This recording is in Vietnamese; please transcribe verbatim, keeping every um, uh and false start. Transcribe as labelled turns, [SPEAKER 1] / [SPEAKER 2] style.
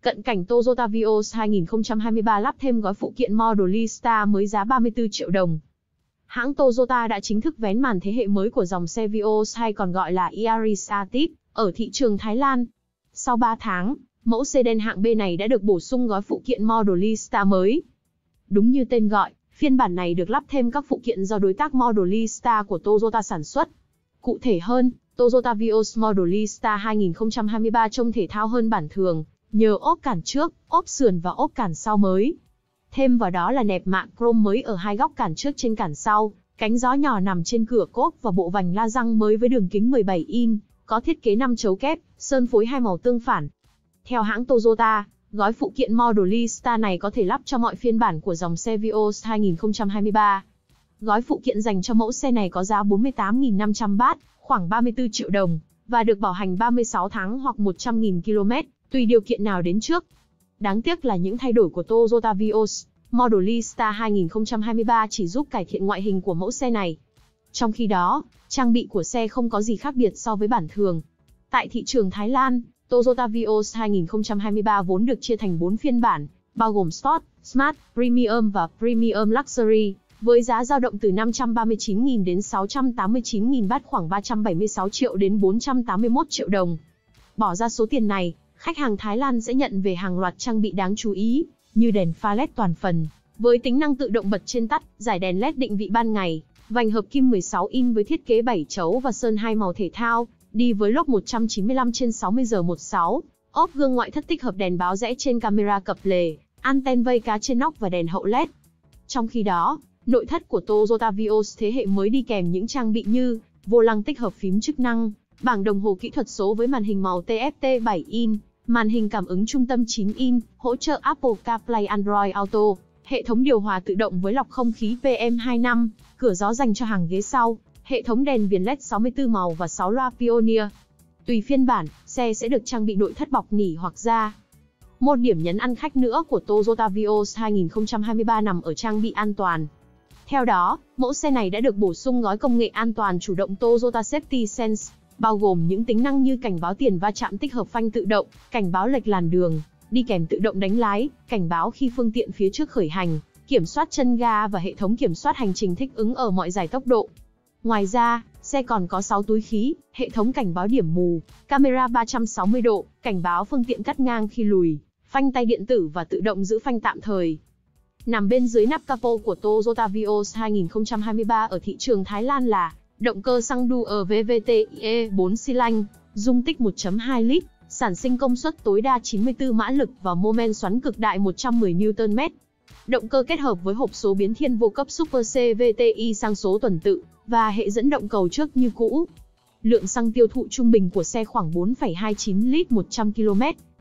[SPEAKER 1] Cận cảnh Toyota Vios hai không hai ba lắp thêm gói phụ kiện Model Y Star mới giá ba mươi tư triệu đồng. Hãng Toyota đã chính thức vén màn thế hệ mới của dòng xe Vios hay còn gọi là Yaris Active ở thị trường Thái Lan. Sau ba tháng, mẫu sedan hạng B này đã được bổ sung gói phụ kiện Model Y Star mới. Đúng như tên gọi, phiên bản này được lắp thêm các phụ kiện do đối tác Model Y Star của Toyota sản xuất. Cụ thể hơn, Toyota Vios Model Y Star hai không hai ba trông thể thao hơn bản thường, nhờ ốp cản trước, ốp sườn và ốp cản sau mới. Thêm vào đó là nẹp mạ chrome mới ở hai góc cản trước trên cản sau, cánh gió nhỏ nằm trên cửa cốp và bộ vành la răng mới với đường kính mười bảy inch, có thiết kế năm chấu kép, sơn phối hai màu tương phản. Theo hãng Toyota, gói phụ kiện Model Y Star này có thể lắp cho mọi phiên bản của dòng xe Vios hai không hai ba. Gói phụ kiện dành cho mẫu xe này có giá bốn mươi tám nghìn năm trăm baht, khoảng ba mươi tư triệu đồng, và được bảo hành ba mươi sáu tháng hoặc một trăm nghìn ki lô mét, tùy điều kiện nào đến trước. Đáng tiếc là những thay đổi của Toyota Vios Model Y Star hai không hai ba chỉ giúp cải thiện ngoại hình của mẫu xe này. Trong khi đó, trang bị của xe không có gì khác biệt so với bản thường. Tại thị trường Thái Lan, Toyota Vios hai không hai ba vốn được chia thành bốn phiên bản, bao gồm Sport, Smart, Premium và Premium Luxury, với giá dao động từ năm trăm ba mươi chín nghìn đến sáu trăm tám mươi chín nghìn baht, khoảng ba trăm bảy mươi sáu triệu đến bốn trăm tám mươi mốt triệu đồng. Bỏ ra số tiền này, khách hàng Thái Lan sẽ nhận về hàng loạt trang bị đáng chú ý, như đèn pha led toàn phần, với tính năng tự động bật trên tắt, giải đèn led định vị ban ngày, vành hợp kim mười sáu inch với thiết kế bảy chấu và sơn hai màu thể thao, đi với lốp một trăm chín mươi lăm trên sáu mươi giờ mười sáu, ốp gương ngoại thất tích hợp đèn báo rẽ trên camera cập lề, anten vây cá trên nóc và đèn hậu led. Trong khi đó, nội thất của Toyota Vios thế hệ mới đi kèm những trang bị như vô lăng tích hợp phím chức năng, bảng đồng hồ kỹ thuật số với màn hình màu tê ép tê bảy inch, màn hình cảm ứng trung tâm chín inch, hỗ trợ Apple CarPlay Android Auto, hệ thống điều hòa tự động với lọc không khí P M hai mươi lăm, cửa gió dành cho hàng ghế sau, hệ thống đèn viền led sáu mươi tư màu và sáu loa Pioneer. Tùy phiên bản, xe sẽ được trang bị nội thất bọc nỉ hoặc da. Một điểm nhấn ăn khách nữa của Toyota Vios hai không hai ba nằm ở trang bị an toàn. Theo đó, mẫu xe này đã được bổ sung gói công nghệ an toàn chủ động Toyota Safety Sense, bao gồm những tính năng như cảnh báo tiền va chạm tích hợp phanh tự động, cảnh báo lệch làn đường, đi kèm tự động đánh lái, cảnh báo khi phương tiện phía trước khởi hành, kiểm soát chân ga và hệ thống kiểm soát hành trình thích ứng ở mọi giải tốc độ. Ngoài ra, xe còn có sáu túi khí, hệ thống cảnh báo điểm mù, camera ba trăm sáu mươi độ, cảnh báo phương tiện cắt ngang khi lùi, phanh tay điện tử và tự động giữ phanh tạm thời. Nằm bên dưới nắp capo của Toyota Vios hai không hai ba ở thị trường Thái Lan là động cơ xăng Dual vê vê tê i e bốn xi lanh, dung tích một phẩy hai lít, sản sinh công suất tối đa chín mươi tư mã lực và mô men xoắn cực đại một trăm mười niu tơn mét. Động cơ kết hợp với hộp số biến thiên vô cấp Super xê vê tê i sang số tuần tự và hệ dẫn động cầu trước như cũ. Lượng xăng tiêu thụ trung bình của xe khoảng bốn phẩy hai chín lít một trăm ki lô mét.